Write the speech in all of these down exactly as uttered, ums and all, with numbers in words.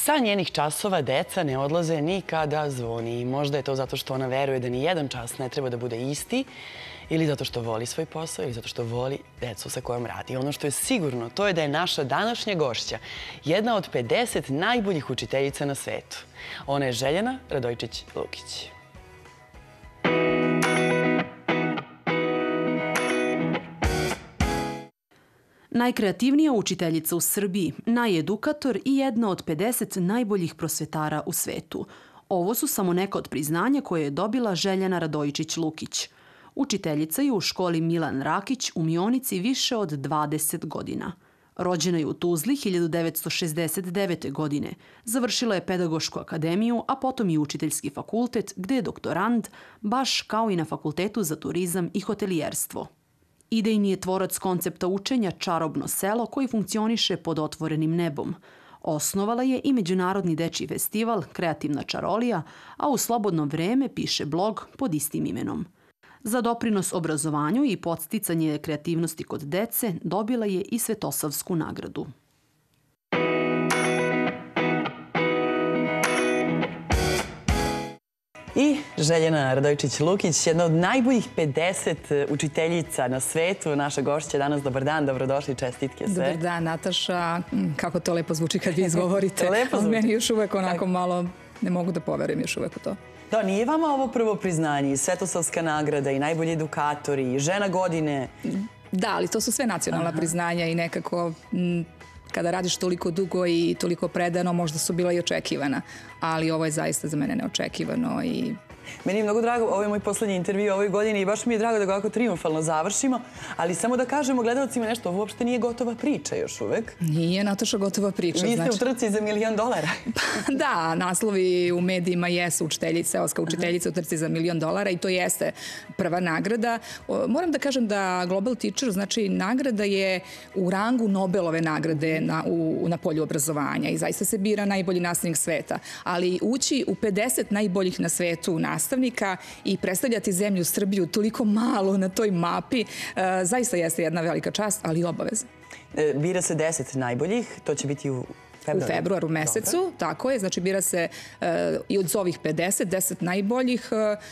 Sa njenih časova deca ne odlaze ni kada zvoni. Možda je to zato što ona veruje da ni jedan čas ne treba da bude isti, ili zato što voli svoj posao, ili zato što voli decu sa kojom radi. Ono što je sigurno, to je da je naša današnja gošća jedna od pedeset najboljih učiteljica na svetu. Ona je Željana Radojčić-Lukić. Najkreativnija učiteljica u Srbiji, najedukator i jedna od pedeset najboljih prosvetara u svetu. Ovo su samo neka od priznanja koje je dobila Željana Radojčić-Lukić. Učiteljica je u školi Milan Rakić u Mionici više od dvadeset godina. Rođena je u Tuzli hiljadu devetsto šezdeset devete. godine. Završila je pedagošku akademiju, a potom i učiteljski fakultet, gde je doktorand, baš kao i na Fakultetu za turizam i hotelijerstvo. Idejni je tvorac koncepta učenja Čarobno selo koji funkcioniše pod otvorenim nebom. Osnovala je i Međunarodni dečiji festival Kreativna čarolija, a u slobodno vreme piše blog pod istim imenom. Za doprinos obrazovanju i podsticanje kreativnosti kod dece dobila je i Svetosavsku nagradu. I Željana Radojčić-Lukić, jedna od najboljih pedeset učiteljica na svetu. Naša gošća danas. Dobar dan, dobrodošli, čestitke sve. Dobar dan, Nataša. Kako to lepo zvuči kad vi izgovorite. Lepo zvuči. Meni još uvek onako malo, ne mogu da poverujem još uvek u to. Da, nije vama ovo prvo priznanje, i Svetosavska nagrada, i najbolji edukatori, i žena godine? Da, ali to su sve nacionalna priznanja i nekako kada radiš toliko dugo i toliko predano, možda su bila i očekivana. Ali ovo je zaista za mene neočekivano i... Meni je mnogo drago, ovo je moj poslednji intervju ovoj godini i baš mi je drago da ga ovako triumfalno završimo, ali samo da kažemo gledalcima nešto, ovo uopšte nije gotova priča još uvek. Nije, Nataša, gotova priča. Vi ste u trci za milion dolara. Da, naslovi u medijima jesu učiteljica, seoska učiteljica u trci za milion dolara i to jeste prva nagrada. Moram da kažem da Global Teacher, znači nagrada je u rangu Nobelove nagrade na, u, na polju obrazovanja i zaista se bira najbolji nastavnik sveta, ali ući u pedeset najboljih na svetu nastavnika i predstavljati zemlju Srbiju toliko malo na toj mapi, zaista jeste jedna velika čast, ali i obaveza. Bira se deset najboljih, to će biti u februaru. U februaru mesecu, tako je. Znači bira se i od ovih pedeset, deset najboljih.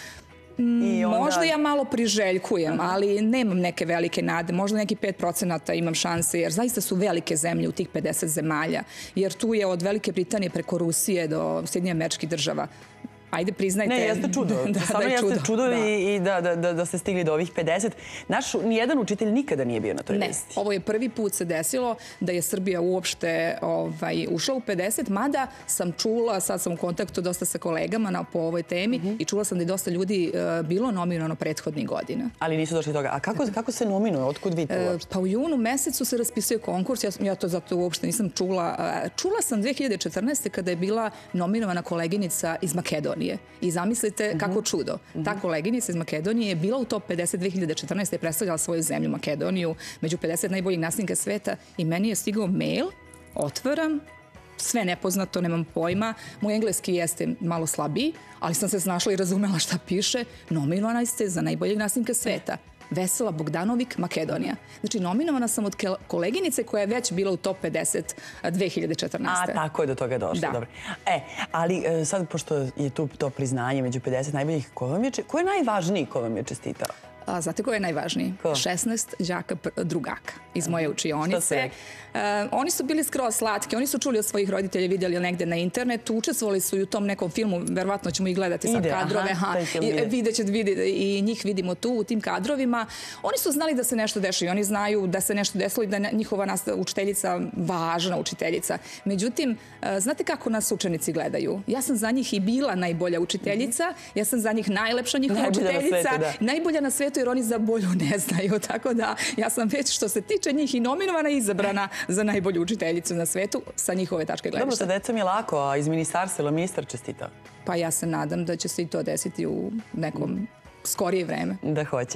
Možda ja malo priželjkujem, ali nemam neke velike nade. Možda neki pet procenata imam šanse, jer zaista su velike zemlje u tih pedeset zemalja. Jer tu je od Velike Britanije preko Rusije do Sjedinjenih Američkih Država. Ajde, priznajte. Ne, jeste čudo. Samo jeste čudo i da ste stigli do ovih pedeset. Naš nijedan učitelj nikada nije bio na toj listi. Ne, ovo je prvi put se desilo da je Srbija uopšte ušla u pedeset, mada sam čula, sad sam u kontaktu dosta sa kolegama po ovoj temi i čula sam da je dosta ljudi bilo nominovano prethodnih godina. Ali nisu došli toga. A kako se nominuje? Otkud vi to uopšte? Pa u junu mesecu se raspisuje konkurs. Ja to zato uopšte nisam čula. Čula sam dve hiljade četrnaeste. kada je bila nominovana koleginica iz Makedonije. I zamislite kako čudo. Ta koleginica iz Makedonije je bila u top pedeset dve hiljade četrnaeste. i predstavljala svoju zemlju Makedoniju među pedeset najboljih nastavnika sveta i meni je stigao mail, otvaram, sve nepoznato, nemam pojma. Moj engleski jeste malo slabiji, ali sam se snašla i razumela šta piše. Nominovana ste za najboljeg nastavnika sveta. Vesela Bogdanović, Makedonija. Znači, nominovana sam od koleginice koja je već bila u top pedeset dve hiljade četrnaeste. A, tako je do toga došlo. Da. E, ali sad, pošto je tu to priznanje među pedeset najboljih, ko je najvažniji ko vam je čestitao? Znate ko je najvažniji? šesnaest đaka drugaka iz moje učionice. Oni su bili skroz slatki, oni su čuli od svojih roditelja, vidjeli negde na internetu, učestvovali su i u tom nekom filmu, verovatno ćemo ih gledati sa kadrove, vidjet ćete i njih vidimo tu u tim kadrovima. Oni su znali da se nešto dešava i oni znaju da se nešto desilo i da je njihova učiteljica važna učiteljica. Međutim, znate kako nas učenici gledaju? Ja sam za njih i bila najbolja učiteljica, ja sam za njih najlepša njihova učiteljica, najbolja na svetu, jer oni za bolju ne znaju. Tako da ja sam već što se tiče njih i nominovana i izabrana za najbolju učiteljicu na svetu sa njihove tačke gledišta. Dobro, sa decom je lako, a iz ministarstva ili ministar čestitao? Pa ja se nadam da će se i to desiti u nekom skorije vreme. Da hoće.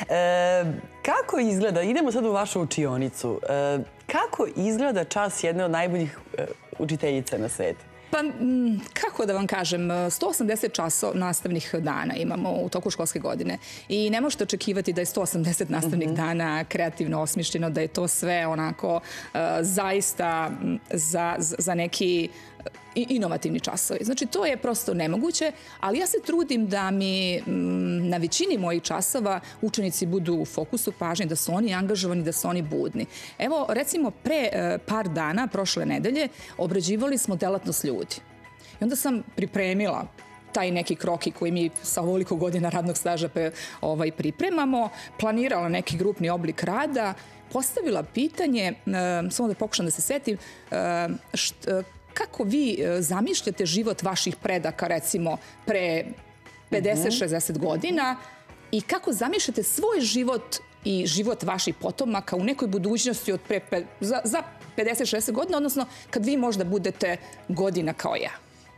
Kako izgleda, idemo sad u vašu učionicu, kako izgleda čas jedne od najboljih učiteljica na svetu? Pa, kako da vam kažem, sto osamdeset časova nastavnih dana imamo u toku školske godine i ne možete očekivati da je sto osamdeset nastavnih dana kreativno osmišljeno, da je to sve onako zaista za neki i inovativni časovi. Znači, to je prosto nemoguće, ali ja se trudim da mi m, na većini mojih časova učenici budu u fokusu pažnje, da su oni angažovani, da su oni budni. Evo, recimo, pre e, par dana, prošle nedelje, obrađivali smo delatnost ljudi. I onda sam pripremila taj neki kroki koji mi sa ovoliko godina radnog staža pe, ovaj, pripremamo, planirala neki grupni oblik rada, postavila pitanje, e, samo da pokušam da se setim, e, št, e, kako vi zamišljate život vaših predaka, recimo, pre pedeset šezdeset godina i kako zamišljate svoj život i život vaših potomaka u nekoj budućnosti od pre, za, za pedeset šezdeset godina, odnosno kad vi možda budete godina kao ja.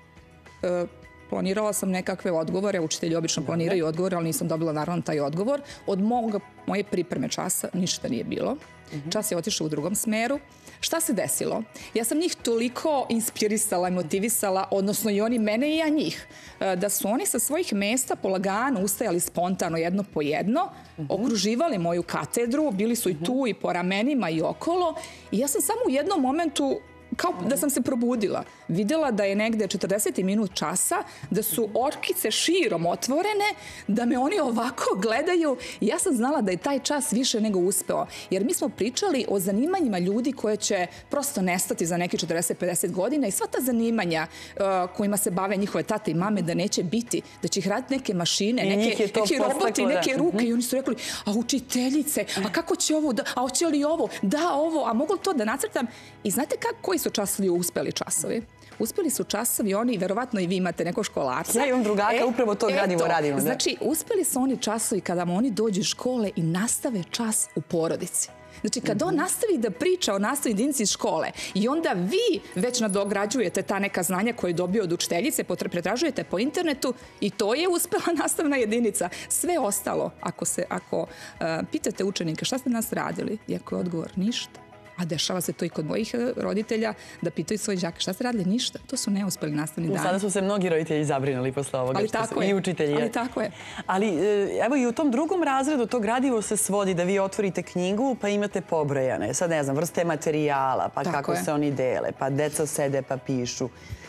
E, planirala sam nekakve odgovore, učitelji obično planiraju odgovore, ali nisam dobila naravno taj odgovor. Od moga, moje pripreme časa ništa nije bilo. Čas je otišao u drugom smeru. Šta se desilo? Ja sam njih toliko inspirisala i motivisala, odnosno i oni mene i ja njih, da su oni sa svojih mesta polagano ustajali spontano jedno po jedno, okruživali moju katedru, bili su i tu i po ramenima i okolo i ja sam samo u jednom momentu kao da sam se probudila. Videla da je negde četrdeset minut časa, da su orkice širom otvorene, da me oni ovako gledaju i ja sam znala da je taj čas više nego uspeo. Jer mi smo pričali o zanimanjima ljudi koje će prosto nestati za neki četrdeset pedeset godina i sva ta zanimanja uh, kojima se bave njihove tate i mame da neće biti, da će ih raditi neke mašine, neke, neki roboti, neke ruke. I oni su rekli, a učiteljice, a kako će ovo, da, a hoće li ovo, da ovo, a mogu to da nacrtam? I znate kako, koji su časovi uspeli časovi? Uspeli su časovi oni, verovatno i vi imate neko školarca. Ja imam drugaka, e, upravo to gradivo radimo. Da. Znači, uspeli su oni časovi kada oni dođu iz škole i nastave čas u porodici. Znači, kad on nastavi da priča o nastavi jedinici iz škole i onda vi već nadograđujete ta neka znanja koje je dobio od učiteljice, pretražujete po internetu i to je uspela nastavna jedinica. Sve ostalo, ako, se, ako uh, pitate učenike šta ste nas radili, iako je odgovor ništa, a dešava se to i kod mojih roditelja, da pitaju svoje đake šta ste radili, ništa. To su neuspeli nastavni dani. Sada su se mnogi roditelji zabrinuli posle ovoga. Ali tako je. I učitelji. Ali tako je. Ali evo i u tom drugom razredu to gradivo se svodi da vi otvorite knjigu pa imate pobrojane. Sad ne znam, vrste materijala, pa tako kako je. Se oni dele, pa deca sede pa pišu.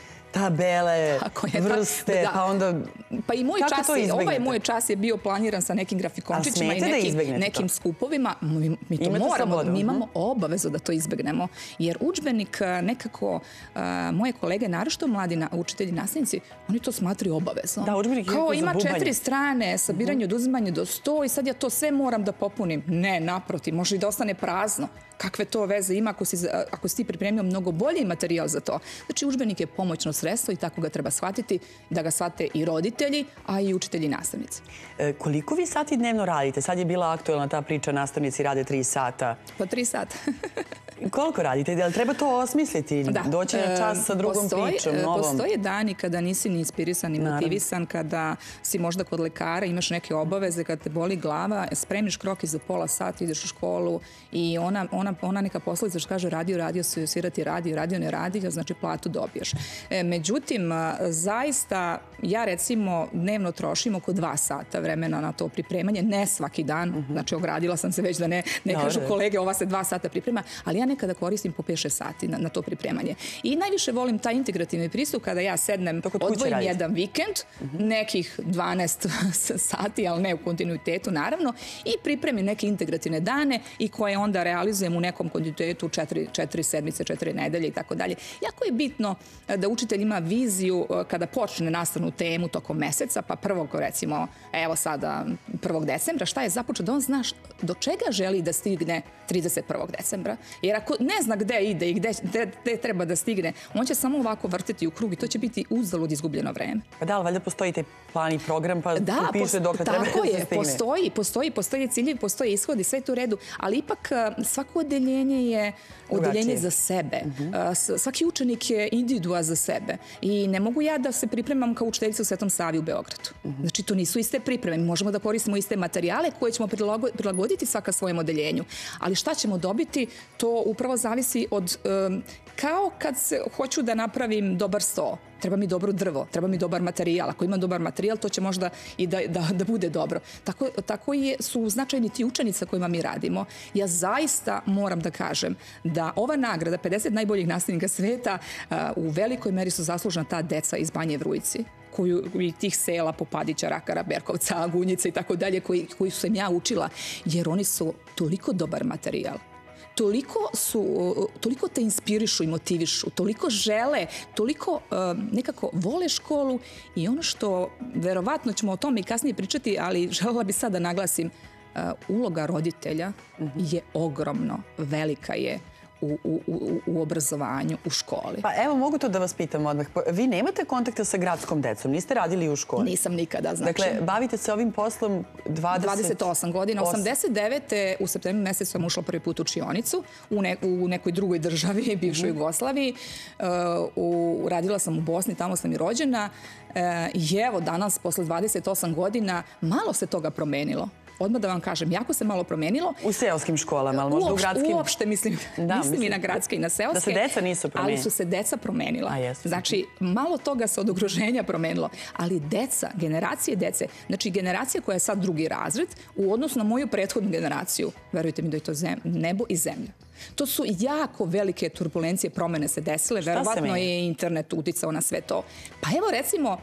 Tabele, vrste, da. Pa onda... Pa i moj čas, je, ovaj moj čas je bio planiran sa nekim grafikončićima i nekim, nekim skupovima. Mi, mi to imate moramo, slobodu. Mi imamo obavezu da to izbegnemo. Jer udžbenik nekako, uh, moje kolege, naročito mladi na, učitelji, nastavnici, oni to smatraju obavezno. Da, udžbenik je kao ima četiri strane, sabiranje, uh -huh. oduzimanje do sto i sad ja to sve moram da popunim. Ne, naprotiv, može i da ostane prazno. Kakve to veze ima ako si, ako si ti pripremio mnogo bolji materijal za to. Znači, udžbenik je pomoćno sredstvo i tako ga treba shvatiti, da ga shvate i roditelji, a i učitelji i nastavnici. E, koliko vi sati dnevno radite? Sad je bila aktuelna ta priča, nastavnici rade tri sata. Pa tri sata. Koliko radite? Je li treba to osmisliti? Da. Doći na čas sa drugom postoji, pričom, novom? Postoje dani kada nisi ni inspirisan, ni motivisan, kada si možda kod lekara, imaš neke obaveze, kada te boli glava, spremiš kroki za pola sata, ideš u školu i ona, ona, ona neka posledica što kaže radio, radio, svirati radio, radio ne radi, znači platu dobiješ. E, međutim, zaista, ja recimo dnevno trošim oko dva sata vremena na to pripremanje, ne svaki dan, uh -huh. znači ogradila sam se već da ne, ne no, kažu kolege, ova se dva sata priprema, ali ja nekada koristim po pet šest sati na, na to pripremanje. I najviše volim taj integrativni pristup kada ja sednem, odvojim jedan vikend, uh -huh. nekih dvanaest sati, ali ne u kontinuitetu naravno, i pripremim neke integrativne dane i koje onda realizujem u nekom kontinuitetu četiri, četiri sedmice, četiri nedelje i tako dalje. Jako je bitno da učitelj ima viziju kada počne nastavnu temu tokom meseca, pa prvog, recimo, evo sada prvog decembra, šta je započeo, da on zna do čega želi da stigne trideset prvog decembra. Jer ako ne zna gde ide i gde, gde, gde treba da stigne, on će samo ovako vrteti u krug i to će biti uzalud izgubljeno vreme. Pa da, ali valjda postoji taj plan i program, pa da, piše dok treba da se stigne. Tako je, postoji, postoji, postoji ciljevi, postoji ishodi, sve je to u redu, ali ipak svako odeljenje je odeljenje za sebe. Uh -huh. Svaki učenik je individua za sebe i ne mogu ja da se pripremam kao učiteljica u Svetom Savi u Beogradu. Uh -huh. Znači, to nisu iste pripreme. Mi možemo da koristimo iste materijale koje ćemo prilagoditi svaka svojem odeljenju. Ali šta ćemo dobiti, to upravo zavisi od... Um, kao kad se hoću da napravim dobar sto. treba mi dobro drvo, treba mi dobar materijal. Ako imam dobar materijal, to će možda i da, da, da bude dobro. Tako, tako je, su značajni ti učenici sa kojima mi radimo. Ja zaista moram da kažem da ova nagrada pedeset najboljih nastavnika sveta u velikoj meri su zaslužna ta deca iz Banje Vrujci, koju i tih sela Popadića, Rakara, Berkovca, Gunjica i tako dalje, koji, koji sam ja učila, jer oni su toliko dobar materijal. Toliko, su, toliko te inspirišu i motivišu, toliko žele, toliko uh, nekako vole školu i ono što, verovatno ćemo o tome i kasnije pričati, ali želela bi sad da naglasim, uh, uloga roditelja je ogromno, velika je U, u, u, u obrazovanju, u školi. Pa evo, mogu to da vas pitam odmah. Vi nemate kontakta sa gradskom decom, niste radili u školi? Nisam nikada, znači. Dakle, bavite se ovim poslom dvadeset... dvadeset osam godina. osamdeset devete u septembru mesecu sam ušla prvi put u učionicu u, ne, u nekoj drugoj državi, bivšoj mm-hmm. Jugoslaviji. Uh, u, radila sam u Bosni, tamo sam i rođena. Uh, I evo, danas, posle dvadeset osam godina, malo se toga promenilo. Odmah da vam kažem, jako se malo promenilo. U seoskim školama, ali možda u gradskim? Uopšte, mislim, da, mislim i na gradske i na seoske. Da se deca nisu promenila. Ali su se deca promenila. A, jesu. Znači, malo toga se od okruženja promenilo. Ali deca, generacije dece, znači generacija koja je sad drugi razred, u odnosu na moju prethodnu generaciju, verujte mi da je to zem, nebo i zemlja. To su jako velike turbulencije, promene se desile. Šta verovatno je internet uticao na sve to. Pa evo recimo,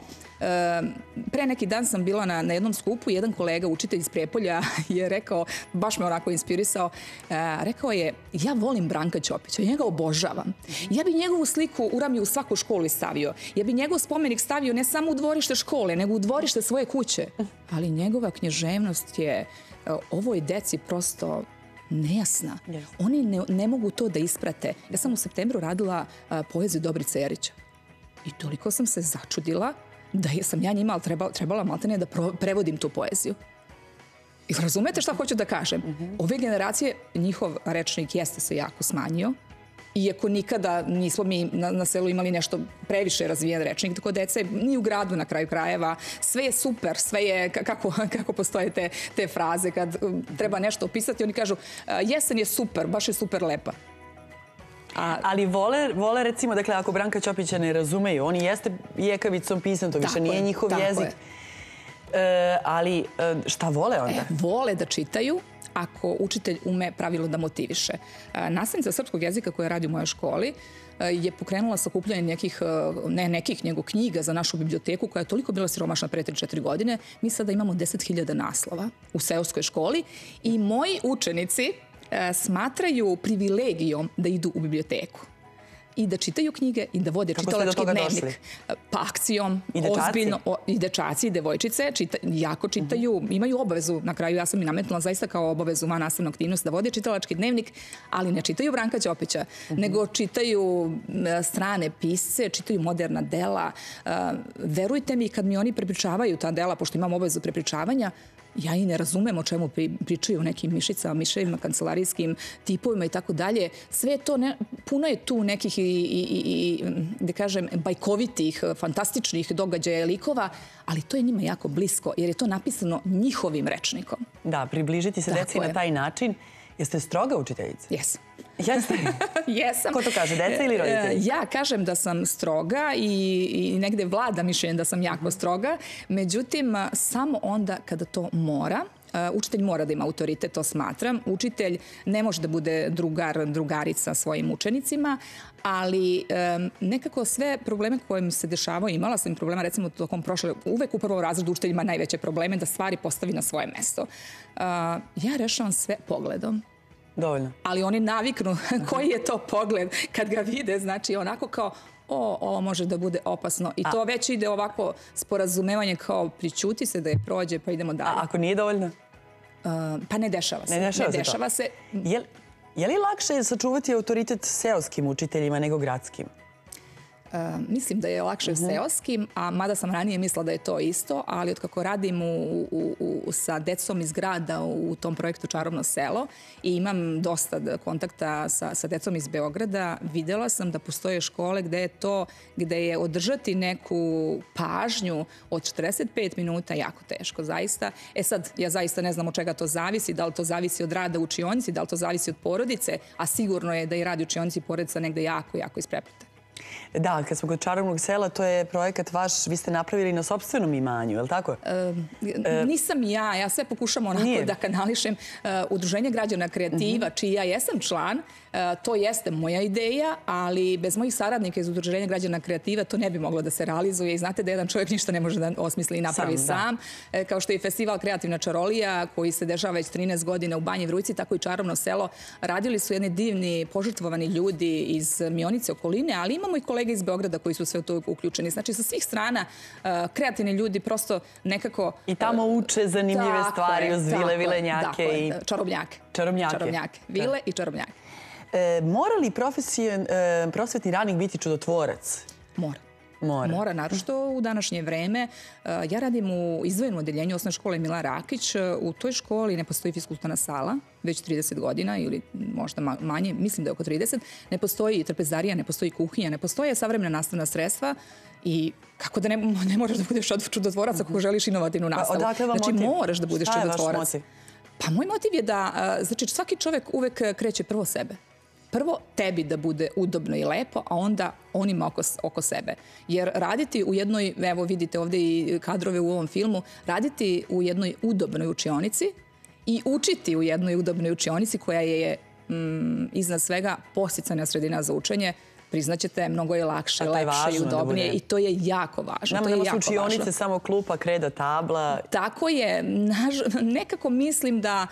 pre neki dan sam bila na, na jednom skupu, jedan kolega, učitelj iz Prijepolja, je rekao, baš me onako inspirisao, rekao je, ja volim Branka Ćopića, ja njega obožavam. Ja bi njegovu sliku u Ramlju u svaku školu stavio. Ja bi njegov spomenik stavio ne samo u dvorište škole, nego u dvorište svoje kuće. Ali njegova književnost je ovoj deci prosto nejasna. Yes. Oni ne, ne mogu to da isprate. Ja sam u septembru radila a, poeziju Dobrice Jerića. I toliko sam se začudila da sam ja njima trebala, trebala maltene da pro, prevodim tu poeziju. I razumete šta hoću da kažem? Mm-hmm. Ove generacije, njihov rečnik jeste se jako smanjio. Iako nikada nismo mi na, na selu imali nešto previše razvijen rečnik, tako dece, ni u gradu na kraju krajeva. Sve je super, sve je, kako, kako postoje te, te fraze kad treba nešto opisati, oni kažu jesen je super, baš je super lepa. A, ali vole, vole recimo, dakle, ako Branka Ćopića ne razumeju, oni jeste jekavicom pisan, to više nije je, njihov jezik. E, ali šta vole onda? E, vole da čitaju, ako učitelj ume pravilno da motiviše. Nastavnica srpskog jezika koja radi u mojoj školi je pokrenula sakupljanje nekih, ne nekih, nego knjiga za našu biblioteku koja je toliko bila siromašna pre tri četiri godine. Mi sada imamo deset hiljada naslova u seoskoj školi i moji učenici smatraju privilegijom da idu u biblioteku i da čitaju knjige i da vode čitalački dnevnik. Došli? Pa akcijom, I ozbiljno, o, i dečaci i devojčice čita, jako čitaju, uh-huh. imaju obavezu, na kraju ja sam i nametnula zaista kao obavezu van nastavnu aktivnost da vode čitalački dnevnik, ali ne čitaju Branka Ćopića, uh-huh. nego čitaju strane pisce, čitaju moderna dela. Uh, verujte mi, kad mi oni prepričavaju ta dela, pošto imam obavezu prepričavanja, ja i ne razumem o čemu pričaju o nekim mišicama, miševima, kancelarijskim tipovima i tako dalje. Sve to, ne, puno je tu nekih i, i, i, da kažem, bajkovitih, fantastičnih događaja i likova, ali to je njima jako blisko, jer je to napisano njihovim rečnikom. Da, približiti se tako deci je. Na taj način. Jeste stroga učiteljica? Jes. Jeste? Jesam. Ko to kaže, deca ili roditelji? Ja kažem da sam stroga i, i negde vlada mišljenje da sam jako stroga. Međutim, samo onda kada to mora. Učitelj mora da ima autoritet, to smatram. Učitelj ne može da bude drugar, drugarica svojim učenicima, ali um, nekako sve probleme koje mi se dešavaju, imala sam problema, recimo tokom prošle, uvek u prvom razredu učitelj ima najveće probleme da stvari postavi na svoje mesto. Uh, ja rešavam sve pogledom. Dovoljno. Ali oni naviknu koji je to pogled kad ga vide, znači onako kao o, ovo može da bude opasno. I to a, već ide ovako sporazumevanje kao pričuti se da je prođe pa idemo dalje. A ako nije dovoljno? Uh, pa ne dešava se. Ne dešava, ne se, dešava se. Je, je li lakše sačuvati autoritet seoskim učiteljima nego gradskim? Uh, mislim da je lakše uh-huh. seoskim, a mada sam ranije mislila da je to isto, ali otkako radim u, u, u, sa decom iz grada u tom projektu Čarobno selo i imam dosta kontakta sa, sa decom iz Beograda, videla sam da postoje škole gde je to, gde je održati neku pažnju od četrdeset pet minuta jako teško, zaista. E sad, ja zaista ne znam od čega to zavisi, da li to zavisi od rada u učionici, da li to zavisi od porodice, a sigurno je da i radi u učionici i porodica negde jako, jako isprepleta. Da, kad smo kod Čarobnog sela, to je projekat vaš, vi ste napravili na sopstvenom imanju, je li tako? E, nisam ja, ja sve pokušam onako Nije. da kanališem. E, Udruženje građana kreativa, uh-huh. čiji ja jesam član, e, to jeste moja ideja, ali bez mojih saradnika iz Udruženja građana kreativa to ne bi moglo da se realizuje. I znate da jedan čovjek ništa ne može da osmisli i napravi sam. sam. E, kao što je festival Kreativna čarolija, koji se dešava već trinaest godina u Banji Vrujci, tako i Čarobno selo. Radili su jedni divni, požrtvovani ljudi iz Mionice okoline, ali imamo i kolege iz Beograda koji su sve u to uključeni. Znači, sa svih strana uh, kreativni ljudi prosto nekako... I tamo uče zanimljive uh, stvari uz vile, vilenjake je, i... Čarobnjake. Čarobnjake. Čarobnjake. Vile da. i čarobnjake. E, mora li profesijen, e, prosvetni radnik biti čudotvorac? Mora. Mora. Mora, naročito u današnje vreme. Ja radim u izdvojenom odeljenju osnovne škole Milan Rakić. U toj školi ne postoji fiskulturna sala, već trideset godina ili možda manje, mislim da je oko trideset. Ne postoji trpezarija, ne postoji kuhinja, ne postoje savremena nastavna sredstva i kako da ne, ne moraš da budeš čudotvorac ako želiš inovativnu nastavu. Odakle vam znači, motiv? moraš da budeš Šta je čudotvorac. vaš motiv? Pa moj motiv je da, znači, svaki čovjek uvek kreće prvo sebe. Prvo tebi da bude udobno i lepo, a onda onima oko, oko sebe. Jer raditi u jednoj, evo vidite ovdje i kadrove u ovom filmu, raditi u jednoj udobnoj učionici i učiti u jednoj udobnoj učionici koja je mm, iznad svega podsticajna sredina za učenje, priznaćete, mnogo je lakše, lepše i udobnije i to je jako važno. Nama nema su učionice, samo klupa, kreda, tabla. Tako je. Nekako mislim da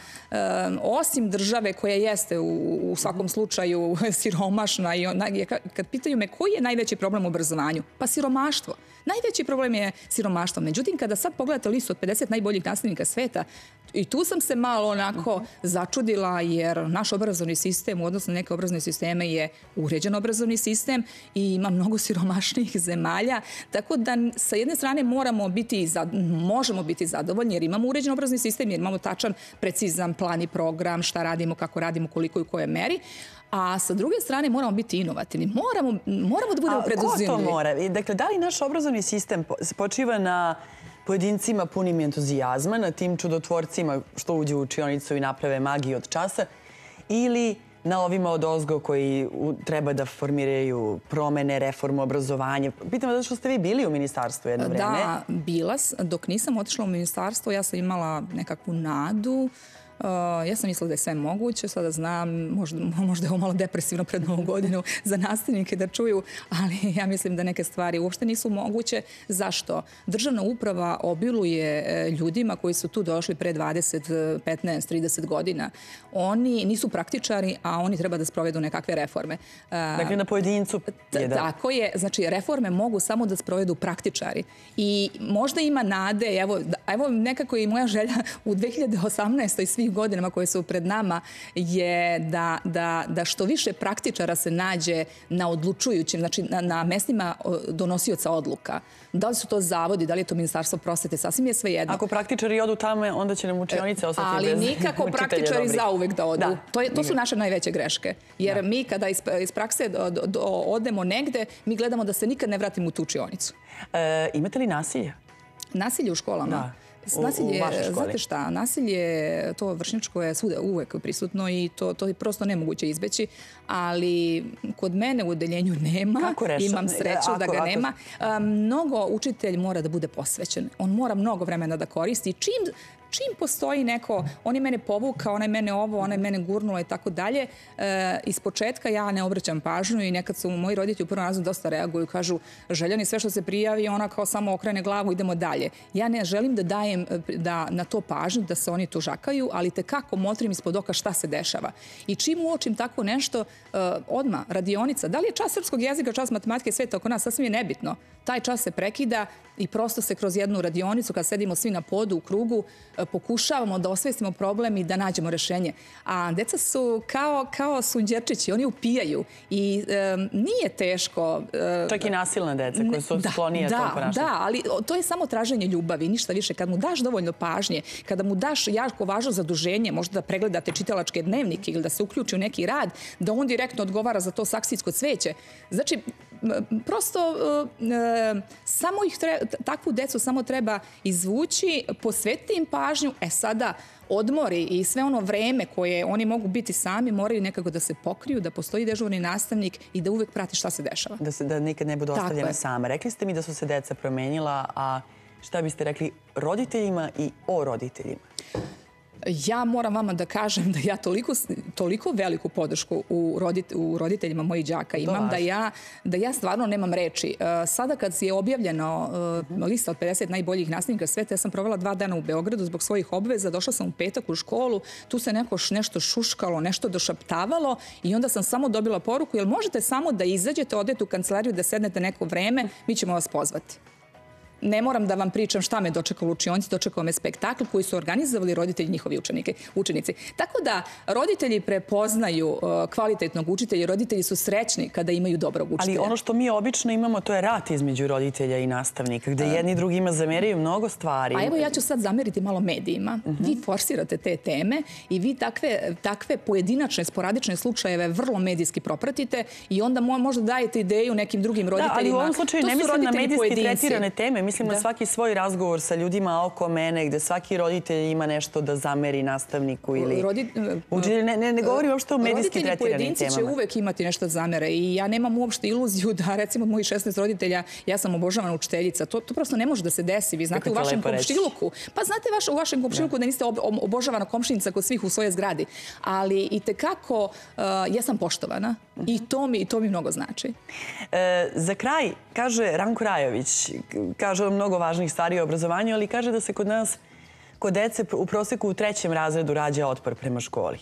osim države koja jeste u svakom slučaju siromašna, kad pitaju me koji je najveći problem u obrazovanju? Pa siromaštvo. Najveći problem je siromaštvo. Međutim, kada sad pogledate listu od pedeset najboljih nastavnika sveta, i tu sam se malo onako začudila jer naš obrazovni sistem u odnosu na neke obrazovne sisteme je uređen obrazovni sistem i ima mnogo siromašnijih zemalja. Tako da sa jedne strane moramo biti, možemo biti zadovoljni jer imamo uređen obrazovni sistem, jer imamo tačan, precizan plan i program, šta radimo, kako radimo, koliko i u kojoj meri. A sa druge strane moramo biti inovativni. Moramo, moramo da budemo preduzimljivi. A ko to mora? Dakle, da li naš obrazovni sistem počiva na pojedincima punim entuzijazma, na tim čudotvorcima što uđu u učionicu i naprave magiju od časa, ili na ovima od ozgo koji treba da formiraju promene, reformu, obrazovanje? Pitam vas zato što ste vi bili u ministarstvu jedno vreme. Da, bila. Dok nisam otišla u ministarstvo, ja sam imala nekakvu nadu. Uh, ja sam mislila da je sve moguće, sada znam, možda, možda je ovo malo depresivno pred novu godinu za nastavnike da čuju, ali ja mislim da neke stvari uopšte nisu moguće. Zašto? Državna uprava obiluje ljudima koji su tu došli pre dvadeset, petnaest, trideset godina. Oni nisu praktičari, a oni treba da sprovedu nekakve reforme. Uh, dakle, na pojedincu je da... Tako je. Znači, reforme mogu samo da sprovedu praktičari. I možda ima nade, evo, evo nekako i moja želja u dve hiljade osamnaestoj svih godinama koje su pred nama je da, da, da što više praktičara se nađe na odlučujućim, znači na, na mestima donosioca odluka. Da li su to zavodi, da li je to ministarstvo prosvete, sasvim je sve jedno. Ako praktičari odu tamo, onda će nam učionice ostati ali bez učitelja. Ali nikako praktičari zauvek da odu. Da. To, je, to su naše najveće greške. Jer da. mi kada iz, iz prakse do, do, do, odemo negde, mi gledamo da se nikad ne vratimo u tu učionicu. E, imate li nasilje? Nasilje u školama? Da. Nasilje, znate šta, nasilje, to vršnjačko je svuda uvek prisutno i to, to je prosto nemoguće izbeći, ali kod mene u odeljenju nema, imam sreću da ga nema. Mnogo učitelj mora da bude posvećen, on mora mnogo vremena da koristi. Čim Čim postoji neko, on je mene povukao, on je mene ovo, ona je mene gurnula i tako dalje, iz početka ja ne obraćam pažnju i nekad su moji roditelji u prvom razredu dosta reaguju, kažu Željani sve što se prijavi, ona kao samo okrene glavu, idemo dalje. Ja ne želim da dajem da, na to pažnju, da se oni tužakaju, ali tekako motrim ispod oka šta se dešava. I čim uočim tako nešto, odmah, radionica, da li je čas srpskog jezika, čas matematike, sve to oko nas, sasvim je nebitno. Taj čas se prekida i prosto se kroz jednu radionicu, kad sedimo svi na podu u krugu, pokušavamo da osvestimo problem i da nađemo rešenje. A deca su kao, kao sunđerčići, oni upijaju i e, nije teško. E, Čak i nasilne deca koje su sklonije da, tom ponašanju. Da, ali to je samo traženje ljubavi, ništa više. Kad mu daš dovoljno pažnje, kada mu daš jako važno zaduženje, možda da pregledate čitalačke dnevnike ili da se uključi u neki rad, da on direktno odgovara za to saksijsko cveće. Znači, prosto samo ih treba, takvu decu samo treba izvući, posvetiti im pažnju. E sada, odmori i sve ono vreme koje oni mogu biti sami moraju nekako da se pokriju, da postoji dežurni nastavnik i da uvek prati šta se dešava. Da, se, da nikad ne budu ostavljena sama. Rekli ste mi da su se deca promenila, a šta biste rekli roditeljima i o roditeljima? Ja moram vama da kažem da ja toliko, toliko veliku podršku u, rodit, u roditeljima mojih đaka imam da ja, da ja stvarno nemam reči. Sada kad je objavljeno lista od pedeset najboljih nastavnika sveta, ja sam provela dva dana u Beogradu zbog svojih obveza, došla sam u petak u školu, tu se neko nešto šuškalo, nešto došaptavalo i onda sam samo dobila poruku, jel možete samo da izađete, odete u kancelariju, da sednete neko vreme, mi ćemo vas pozvati. Ne moram da vam pričam šta me dočekalo u učionici, dočekao me spektakl koji su organizovali roditelji njihovi učenike, učenici. Tako da roditelji prepoznaju uh, kvalitetnog učitelja i roditelji su srećni kada imaju dobrog učitelja. Ali ono što mi obično imamo, to je rat između roditelja i nastavnika, gde jedni drugima zameraju mnogo stvari. A evo ja ću sad zameriti malo medijima. Uh-huh. Vi forsirate te teme i vi takve, takve pojedinačne, sporadične slučajeve vrlo medijski propratite i onda možda dajete ideju nekim drugim roditeljima. Da, ali u ovom slučaju ne mislim na medijski pojedinci. tretirane teme. Mislim na svaki svoj razgovor sa ljudima oko mene, gde svaki roditelj ima nešto da zameri nastavniku ili učitelju. Ne, ne, ne govorim uopšte o medijski tretiranim temama. Roditelji pojedinci će uvek imati nešto da zamere i ja nemam uopšte iluziju da, recimo, od mojih šesnaest roditelja, ja sam obožavana učiteljica. To, to prosto ne može da se desi. Vi znate u vašem komšiluku. Pa znate vaš, u vašem komšiluku da niste ob, obožavana komšinica kod svih u svojoj zgradi. Ali i tekako uh, ja sam poštovana uh-huh. i to mi, to mi mnogo znači. E, za kraj, kaže Ranko Rajović, kaže mnogo važnih stvari o obrazovanju, ali kaže da se kod nas, kod dece u proseku u trećem razredu rađa otpor prema školi.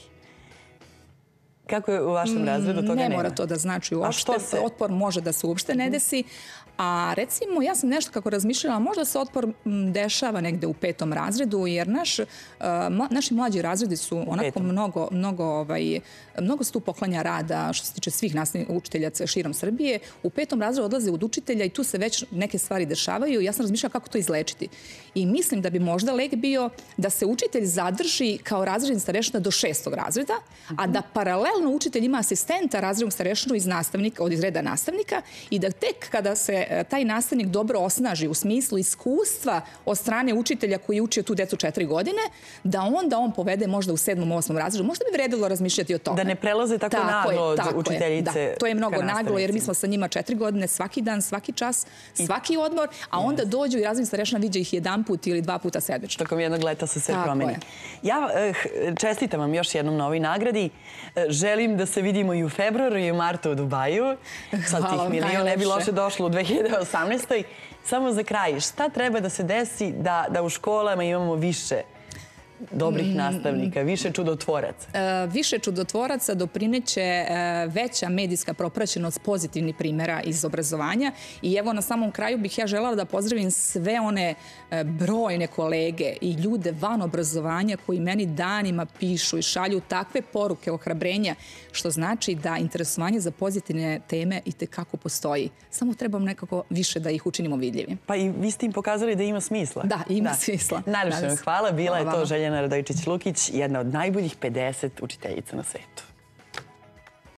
Kako je u vašem razredu? Toga nema. Ne mora to da znači uopšte. Otpor može da se uopšte ne desi. A recimo, ja sam nešto kako razmišljala, možda se otpor dešava negde u petom razredu, jer naš, uh, naši mlađi razredi su onako mnogo, mnogo, ovaj, mnogo se tu poklanja rada što se tiče svih nastavnih učitelja širom Srbije. U petom razredu odlaze od učitelja i tu se već neke stvari dešavaju. Ja sam razmišljala kako to izlečiti. I mislim da bi možda lek bio da se učitelj zadrži kao razredni starešina do šestog razreda, a da paralelno učitelj ima asistenta razrednog starešinu iz nastavnika, od izreda nastavnika i da tek kada se taj nastavnik dobro osnaži u smislu iskustva od strane učitelja koji je učio tu decu četiri godine, da onda on povede možda u sedmom, osmom razredu. Možda bi vredilo razmišljati o tome. Da ne prelaze tako, tako naglo od učiteljice. Da, to je mnogo naglo jer mi smo sa njima četiri godine, svaki dan, svaki čas, svaki odmor, a onda dođu i razredni starešina viđa ih jedan put ili dva puta sedečno. Tokom jednog leta se sve promeni. Ja čestitam vam još jednom na ovoj nagradi. Želim da se vidimo i u februaru i u martu u Dubaju. Sad tih milion ne bi loše došlo u dve hiljade osamnaestoj. Samo za kraj, šta treba da se desi da, da u školama imamo više dobrih nastavnika, više čudotvoraca? E, više čudotvoraca doprineće e, veća medijska propraćenost pozitivnih primjera iz obrazovanja. I evo na samom kraju bih ja željela da pozdravim sve one e, brojne kolege i ljude van obrazovanja koji meni danima pišu i šalju takve poruke ohrabrenja, što znači da interesovanje za pozitivne teme i tekako postoji. Samo trebam nekako više da ih učinimo vidljivim. Pa i vi ste im pokazali da ima smisla. Da, ima da. smisla. Najljepše vam hvala. Bila hvala je to Željana Radojičić-Lukić, jedna od najboljih pedeset učiteljica na svetu.